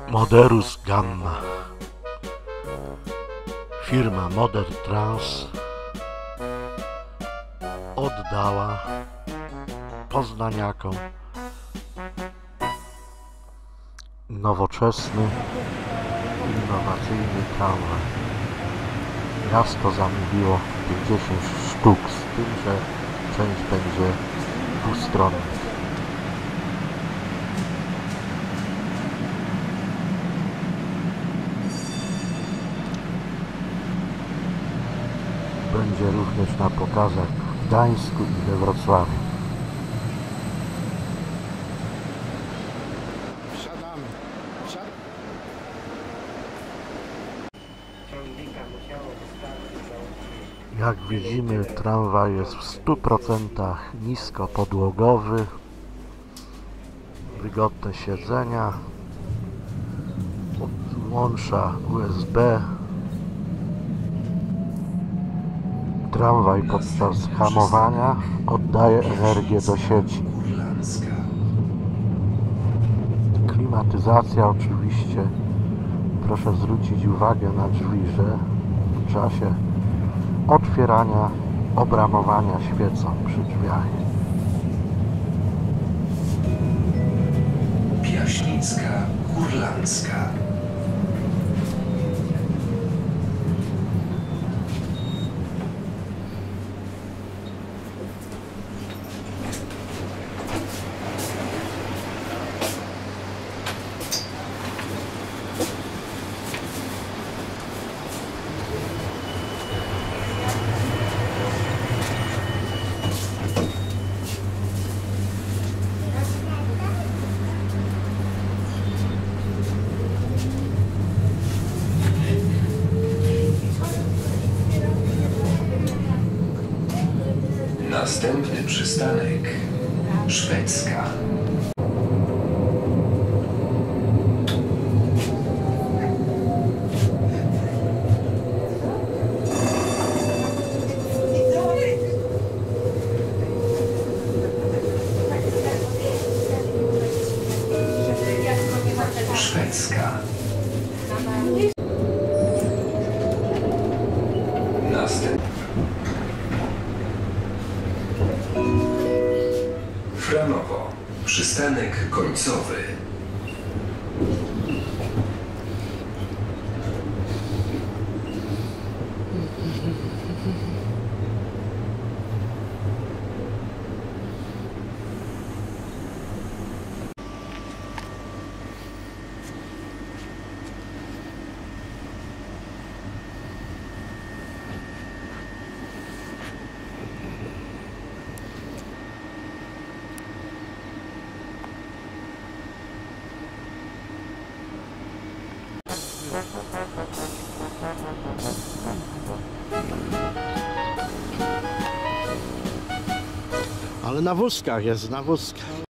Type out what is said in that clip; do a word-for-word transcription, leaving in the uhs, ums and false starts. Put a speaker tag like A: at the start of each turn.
A: Moderus Gamma. Firma Moder Trans oddała poznaniakom nowoczesny, innowacyjny tramwaj. Miasto zamówiło pięćdziesiąt sztuk, z tym, że część będzie dwustronna. Będzie również na pokazach w Gdańsku i we Wrocławiu.
B: Wsiadamy. Wsiad...
A: Jak widzimy, tramwaj jest w stu procentach niskopodłogowy, wygodne siedzenia, łącza U S B. Tramwaj podczas hamowania oddaje energię do sieci. Klimatyzacja oczywiście. Proszę zwrócić uwagę na drzwi, że w czasie otwierania, obramowania świecą przy drzwiach.
C: Piaśnicka Kurlandzka. Następny przystanek Szwedzka. Szwedzka. Następny Franowo. Przystanek końcowy.
B: Ale na wózkach jest, na wózkach.